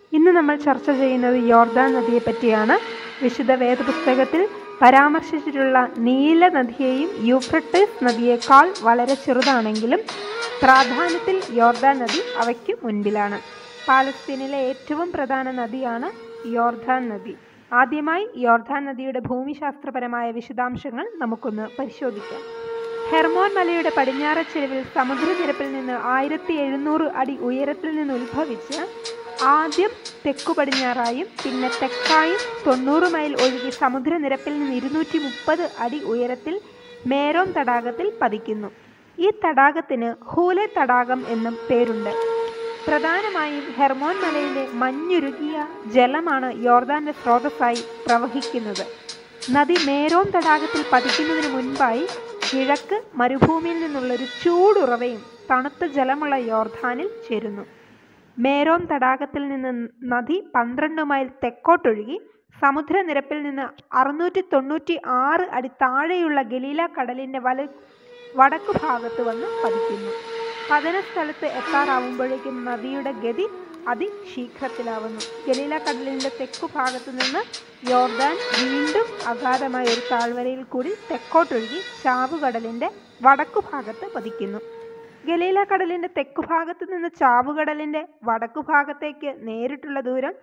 ഇന്ന് നമ്മൾ ചർച്ച ചെയ്യുന്നത് യോർദാൻ നദിയെ പറ്റിയാണ്. വിശുദ്ധ വേദപുസ്തകത്തിൽ പരാമർശിച്ചിട്ടുള്ള നീല നദിയെയും യൂഫ്രട്ടീസ് നദിയേക്കാൾ വളരെ ചെറുതാണെങ്കിലും പ്രാധാന്യത്തിൽ യോർദാൻ നദി അവയ്ക്ക് മുൻപിലാണ്. പാലസ്തീനിലെ ഏറ്റവും പ്രധാന നദിയാണ് യോർദാൻ നദി. ആദ്യമായി യോർദാൻ നദിയുടെ ഭൂമിശാസ്ത്രപരമായ വിശദാംശങ്ങൾ നമുക്കൊന്ന് പരിശോധിക്കാം. ഹെർമോൻ മലയുടെ പടിഞ്ഞാറ് ചെരുവിൽ സമുദ്രനിരപ്പിൽ നിന്ന് 1700 അടി ഉയരത്തിൽ നിന്ന് ഉത്ഭവിച്ച് ആദ്യം തെക്കു പടിഞ്ഞാറായും പിന്നെ തെക്കായും 90 മൈൽ ഒഴുകി സമുദ്രനിരപ്പിൽ നിന്ന് 230 അടി ഉയരത്തിൽ മേരോം തടാകത്തിൽ പതിക്കുന്നു. ഈ തടാകത്തിന് ഹൂലെ തടാകം എന്നും പേരുണ്ട്. പ്രധാനമായും ഹെർമോൻ മലയിലെ മഞ്ഞുരുകിയ ജലമാണ് യോർദാന്റെ സ്രോതസ്സായി പ്രവഹിക്കുന്നത്. നദി മേരോം തടാകത്തിൽ പതിക്കുന്നതിന് മുൻപായി കിഴക്ക് മരുഭൂമിയിൽ നിന്നുള്ളൊരു ചൂടുറവയും തണുത്ത ജലമുള്ള യോർദാനിൽ ചേരുന്നു. മേരോം തടാകത്തിൽ നിന്ന് നദി 12 മൈൽ തെക്കോട്ടൊഴുകി സമുദ്രനിരപ്പിൽ നിന്ന് 696 അടി താഴെയുള്ള ഗലീല കടലിൻ്റെ വടക്കു ഭാഗത്ത് വന്ന് പതിക്കുന്നു. പതന സ്ഥലത്ത് എത്താറാവുമ്പോഴേക്കും നദിയുടെ ഗതി അതിശീഘ്രത്തിലാവുന്നു. ഗലീല കടലിൻ്റെ തെക്കു ഭാഗത്തു നിന്ന് യോർദാൻ വീണ്ടും അഗാധമായ ഒരു താഴ്വരയിൽ കൂടി തെക്കോട്ടൊഴുകി ചാവുകടലിൻ്റെ വടക്കു ഭാഗത്ത് പതിക്കുന്നു. ഗലീല കടലിൻ്റെ തെക്കു ഭാഗത്ത് നിന്ന് ചാവുകടലിൻ്റെ വടക്കു ഭാഗത്തേക്ക് നേരിട്ടുള്ള ദൂരം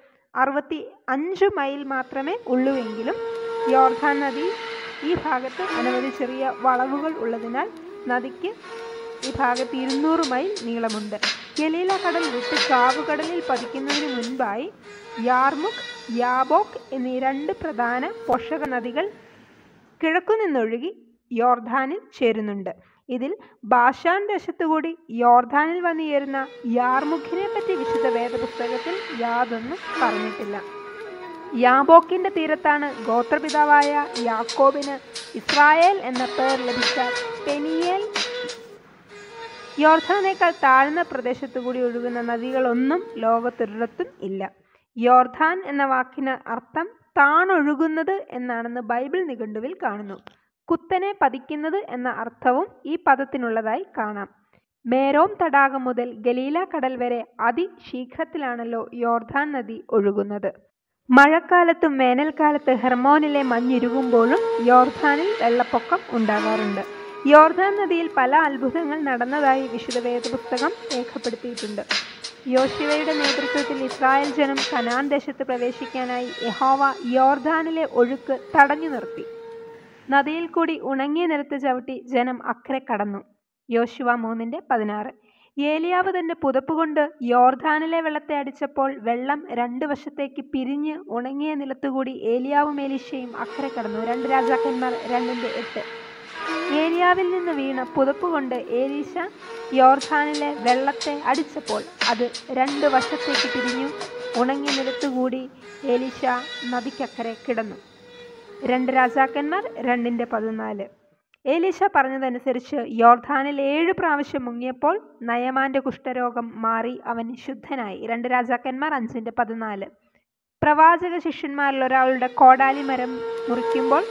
65 മൈൽ മാത്രമേ ഉള്ളൂവെങ്കിലും യോർദാൻ നദി ഈ ഭാഗത്ത് അനവധി ചെറിയ വളവുകൾ ഉള്ളതിനാൽ നദിക്ക് ഈ ഭാഗത്ത് 200 മൈൽ നീളമുണ്ട്. ഗലീല കടൽ വിട്ട് ചാവുകടലിൽ പതിക്കുന്നതിന് മുൻപായി യാർമുഖ്, യാബോക്ക് എന്നീ 2 പ്രധാന പോഷക നദികൾ കിഴക്കുനിന്നൊഴുകി യോർദാനിൽ ചേരുന്നുണ്ട്. ഇതിൽ ബാഷാൻ ദേശത്തുകൂടി യോർദാനിൽ വന്നു ചേരുന്ന യാർമുഖിനെ പറ്റി വിശുദ്ധ വേദപുസ്തകത്തിൽ യാതൊന്നും പറഞ്ഞിട്ടില്ല. യാബോക്കിന്റെ തീരത്താണ് ഗോത്രപിതാവായ യാക്കോബിന് ഇസ്രായേൽ എന്ന പേർ ലഭിച്ച പെനിയേൽ. യോർദാനേക്കാൾ താഴ്ന്ന പ്രദേശത്തുകൂടി ഒഴുകുന്ന നദികളൊന്നും ലോകത്തൊരിടത്തും ഇല്ല. യോർദാൻ എന്ന വാക്കിന് അർത്ഥം താണൊഴുകുന്നത് എന്നാണെന്ന് ബൈബിൾ നിഘണ്ടുവിൽ കാണുന്നു. കുത്തനെ പതിക്കുന്നത് എന്ന അർത്ഥവും ഈ പദത്തിനുള്ളതായി കാണാം. മേരോം തടാകം മുതൽ ഗലീല കടൽ വരെ അതിശീഘ്രത്തിലാണല്ലോ യോർദാൻ നദി ഒഴുകുന്നത്. മഴക്കാലത്തും വേനൽക്കാലത്ത് ഹെർമോനിലെ മഞ്ഞുരുകുമ്പോഴും യോർദാനിൽ വെള്ളപ്പൊക്കം ഉണ്ടാകാറുണ്ട്. യോർദാൻ നദിയിൽ പല അത്ഭുതങ്ങൾ നടന്നതായി വിശുദ്ധ വേദപുസ്തകം രേഖപ്പെടുത്തിയിട്ടുണ്ട്. യോശുവയുടെ നേതൃത്വത്തിൽ ഇസ്രായേൽ ജനം കനാൻ ദേശത്ത് പ്രവേശിക്കാനായി യഹോവ യോർദാനിലെ ഒഴുക്ക് തടഞ്ഞു നിർത്തി. നദിയിൽ കൂടി ഉണങ്ങിയ നിലത്ത് ചവിട്ടി ജനം അക്കരെ കടന്നു. യോശുവ 3:16. ഏലിയാവ് തന്റെ പുതപ്പുകൊണ്ട് യോർദാനിലെ വെള്ളത്തെ അടിച്ചപ്പോൾ വെള്ളം 2 വശത്തേക്ക് പിരിഞ്ഞ് ഉണങ്ങിയ നിലത്തുകൂടി ഏലിയാവും എലീശയും അക്കരെ കടന്നു. 2 രാജാക്കന്മാർ 2:8. ഏലിയാവിൽ നിന്ന് വീണ പുതപ്പുകൊണ്ട് എലീശ യോർദാനിലെ വെള്ളത്തെ അടിച്ചപ്പോൾ അത് 2 വശത്തേക്ക് പിരിഞ്ഞു ഉണങ്ങിയ നിലത്തുകൂടി എലീശ നദിക്കക്കരെ കിടന്നു. 2 രാജാക്കന്മാർ 2:14. എലീശ പറഞ്ഞതനുസരിച്ച് യോർദാനിൽ 7 പ്രാവശ്യം മുങ്ങിയപ്പോൾ നയമാന്റെ കുഷ്ഠരോഗം മാറി അവൻ ശുദ്ധനായി. 2 രാജാക്കന്മാർ 5:14. പ്രവാചക ശിഷ്യന്മാരിൽ ഒരാളുടെ കോടാലി മരം മുറിക്കുമ്പോൾ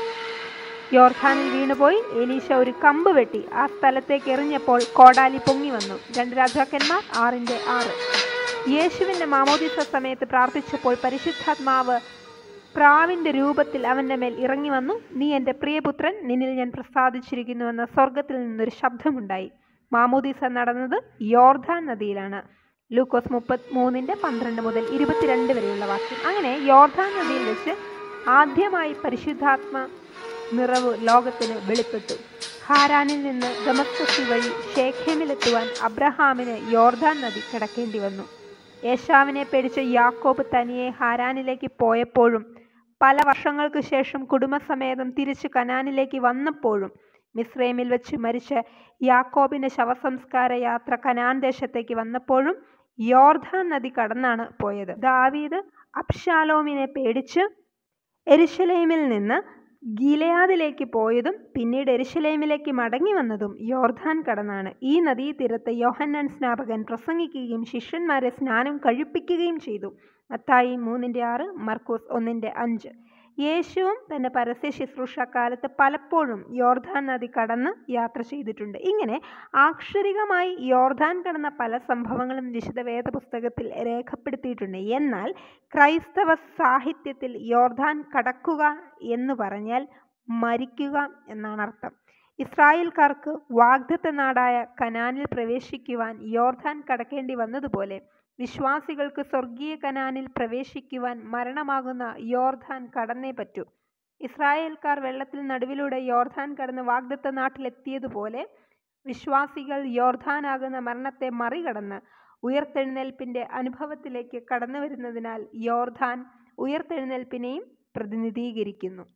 യോർദാനിൽ വീണുപോയി. എലീശ ഒരു കമ്പ് വെട്ടി ആ സ്ഥലത്തേക്ക് എറിഞ്ഞപ്പോൾ കോടാലി പൊങ്ങി വന്നു. 2 രാജാക്കന്മാർ 6:6. യേശുവിന്റെ മാമോദീസ സമയത്ത് പ്രാർത്ഥിച്ചപ്പോൾ പരിശുദ്ധാത്മാവ് പ്രാവിന്റെ രൂപത്തിൽ അവന്റെ മേൽ ഇറങ്ങി വന്നു. നീ എൻ്റെ പ്രിയപുത്രൻ, നിന്നിൽ ഞാൻ പ്രസാദിച്ചിരിക്കുന്നുവെന്ന സ്വർഗത്തിൽ നിന്നൊരു ശബ്ദമുണ്ടായി. മാമോദീസ നടന്നത് യോർദാൻ നദിയിലാണ്. ലൂക്കോസ് 33:12 മുതൽ 22 വരെയുള്ള വാക്യം. അങ്ങനെ യോർദാൻ നദിയിൽ വെച്ച് ആദ്യമായി പരിശുദ്ധാത്മ നിറവ് ലോകത്തിന് വെളിപ്പെട്ടു. ഹാരാനിൽ നിന്ന് ദമസ്കസ് വഴി ഷേഖേമിലെത്തുവാൻ അബ്രഹാമിന് യോർദാൻ നദി കടക്കേണ്ടി വന്നു. ഏശാവിനെ പേടിച്ച് യാക്കോബ് തനിയെ ഹാരാനിലേക്ക് പോയപ്പോഴും പല വർഷങ്ങൾക്ക് ശേഷം കുടുംബസമേതം തിരിച്ച് കനാനിലേക്ക് വന്നപ്പോഴും മിസ്രൈമിൽ വെച്ച് മരിച്ച യാക്കോബിന്റെ ശവസംസ്കാര യാത്ര കനാൻ ദേശത്തേക്ക് വന്നപ്പോഴും യോർദാൻ നദി കടന്നാണ് പോയത്. ദാവീദ് അബ്ശാലോമിനെ പേടിച്ച് യെരുശലേമിൽ നിന്ന് ഗിലെയാദിലേക്ക് പോയതും പിന്നീട് യെരുശലേമിലേക്ക് മടങ്ങി വന്നതും യോർദാൻ കടന്നാണ്. ഈ നദീതീരത്ത് യോഹന്നാൻ സ്നാപകൻ പ്രസംഗിക്കുകയും ശിഷ്യന്മാരെ സ്നാനം കഴിപ്പിക്കുകയും ചെയ്തു. മത്തായി 3:6, മർക്കോസ് 1:5. യേശുവും തൻ്റെ പരസ്യ ശുശ്രൂഷക്കാലത്ത് പലപ്പോഴും യോർദാൻ നദി കടന്ന് യാത്ര ചെയ്തിട്ടുണ്ട്. ഇങ്ങനെ ആക്ഷരികമായി യോർദാൻ കടന്ന പല സംഭവങ്ങളും വിശുദ്ധ വേദപുസ്തകത്തിൽ രേഖപ്പെടുത്തിയിട്ടുണ്ട്. എന്നാൽ ക്രൈസ്തവ സാഹിത്യത്തിൽ യോർദാൻ കടക്കുക എന്ന് പറഞ്ഞാൽ മരിക്കുക എന്നാണ് അർത്ഥം. ഇസ്രായേൽക്കാർക്ക് വാഗ്ദത്ത നാടായ കനാനിൽ പ്രവേശിക്കുവാൻ യോർദാൻ കടക്കേണ്ടി വന്നതുപോലെ വിശ്വാസികൾക്ക് സ്വർഗീയ കനാനിൽ പ്രവേശിക്കുവാൻ മരണമാകുന്ന യോർദാൻ കടന്നേ പറ്റൂ. ഇസ്രായേൽക്കാർ വെള്ളത്തിൽ നടുവിലൂടെ യോർദാൻ കടന്ന് വാഗ്ദത്ത നാട്ടിലെത്തിയതുപോലെ വിശ്വാസികൾ യോർദാനാകുന്ന മരണത്തെ മറികടന്ന് ഉയർത്തെഴുന്നേൽപ്പിൻ്റെ അനുഭവത്തിലേക്ക് കടന്നു വരുന്നതിനാൽ യോർദാൻ ഉയർത്തെഴുന്നേൽപ്പിനെയും പ്രതിനിധീകരിക്കുന്നു.